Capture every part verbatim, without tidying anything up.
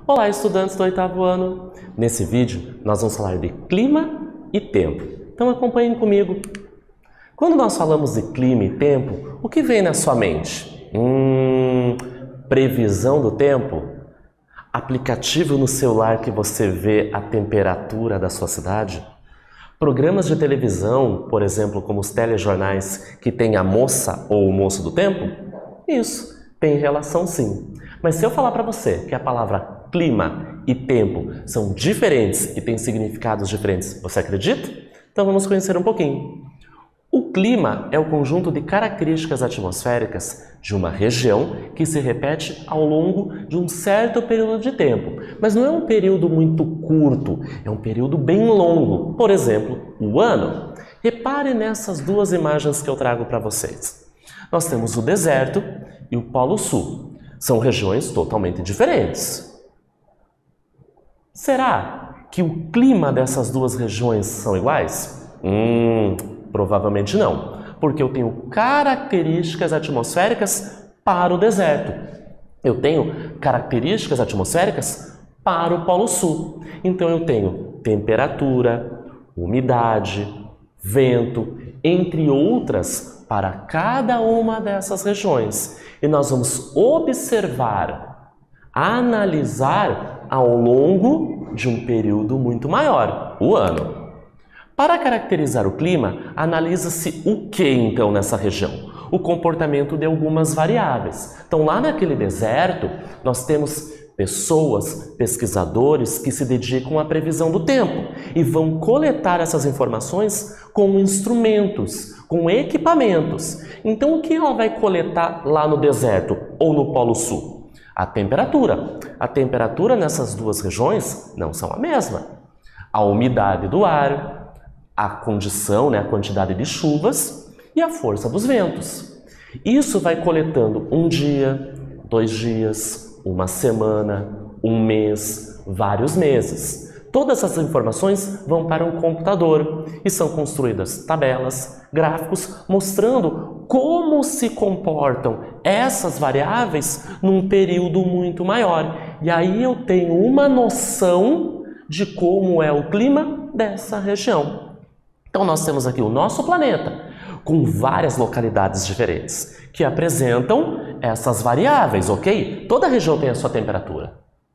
Olá, estudantes do oitavo ano! Nesse vídeo, nós vamos falar de clima e tempo. Então acompanhem comigo. Quando nós falamos de clima e tempo, o que vem na sua mente? Hum, previsão do tempo? Aplicativo no celular que você vê a temperatura da sua cidade? Programas de televisão, por exemplo, como os telejornais que tem a moça ou o moço do tempo? Isso, tem relação sim. Mas se eu falar para você que a palavra clima e tempo são diferentes e têm significados diferentes, você acredita? Então vamos conhecer um pouquinho. O clima é o conjunto de características atmosféricas de uma região que se repete ao longo de um certo período de tempo. Mas não é um período muito curto, é um período bem longo. Por exemplo, o ano. Repare nessas duas imagens que eu trago para vocês. Nós temos o deserto e o Polo Sul. São regiões totalmente diferentes. Será que o clima dessas duas regiões são iguais? Hum, provavelmente não, porque eu tenho características atmosféricas para o deserto. Eu tenho características atmosféricas para o Polo Sul. Então eu tenho temperatura, umidade, vento, entre outras, para cada uma dessas regiões. E nós vamos observar, analisar ao longo de um período muito maior, o ano. Para caracterizar o clima, analisa-se o que então nessa região? O comportamento de algumas variáveis. Então lá naquele deserto, nós temos pessoas, pesquisadores que se dedicam à previsão do tempo e vão coletar essas informações com instrumentos, com equipamentos. Então o que ela vai coletar lá no deserto ou no Polo Sul? A temperatura. A temperatura nessas duas regiões não são a mesma. A umidade do ar, a condição, né, a quantidade de chuvas e a força dos ventos. Isso vai coletando um dia, dois dias, uma semana, um mês, vários meses. Todas essas informações vão para um computador e são construídas tabelas, gráficos, mostrando como se comportam essas variáveis num período muito maior. E aí eu tenho uma noção de como é o clima dessa região. Então nós temos aqui o nosso planeta, com várias localidades diferentes, que apresentam essas variáveis, ok? Toda região tem a sua temperatura.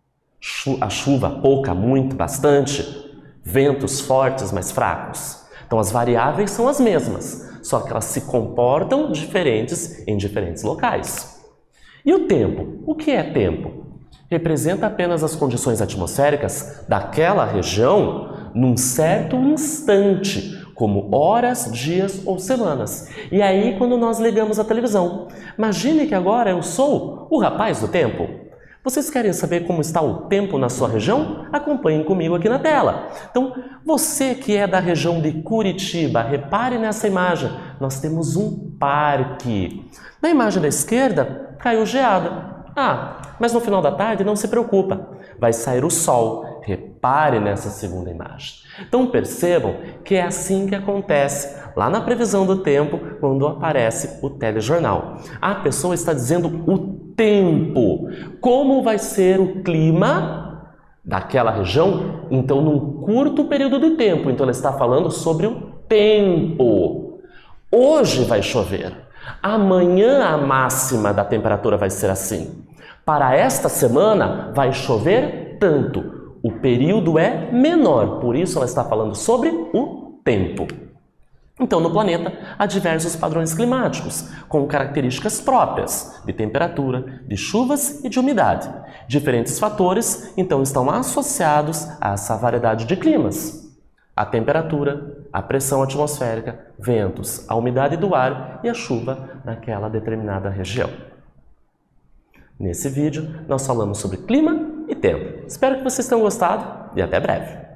A chuva, pouca, muito, bastante. Ventos fortes, mais fracos. Então as variáveis são as mesmas, só que elas se comportam diferentes em diferentes locais. E o tempo? O que é tempo? Representa apenas as condições atmosféricas daquela região num certo instante, como horas, dias ou semanas. E aí quando nós ligamos a televisão, imagine que agora eu sou o rapaz do tempo. Vocês querem saber como está o tempo na sua região? Acompanhem comigo aqui na tela. Então, você que é da região de Curitiba, repare nessa imagem. Nós temos um parque. Na imagem da esquerda, caiu geada. Ah, mas no final da tarde não se preocupa. Vai sair o sol. Repare nessa segunda imagem. Então percebam que é assim que acontece lá na previsão do tempo quando aparece o telejornal. A pessoa está dizendo o tempo. Como vai ser o clima daquela região? Então num curto período de tempo. Então ela está falando sobre o tempo. Hoje vai chover. Amanhã a máxima da temperatura vai ser assim. Para esta semana vai chover tanto. O período é menor, por isso ela está falando sobre o tempo. Então, no planeta, há diversos padrões climáticos, com características próprias de temperatura, de chuvas e de umidade. Diferentes fatores, então, estão associados a essa variedade de climas. A temperatura, a pressão atmosférica, ventos, a umidade do ar e a chuva naquela determinada região. Nesse vídeo, nós falamos sobre clima e tempo. Espero que vocês tenham gostado e até breve!